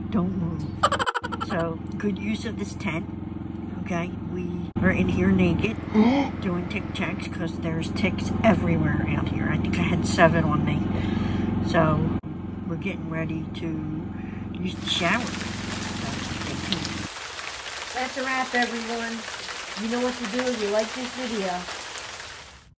don't move. So, good use of this tent. Okay, we are in here naked doing tic-tacs because there's ticks everywhere out here. I think I had 7 on me. So, we're getting ready to use the shower. So, that's a wrap, everyone. You know what to do if you like this video.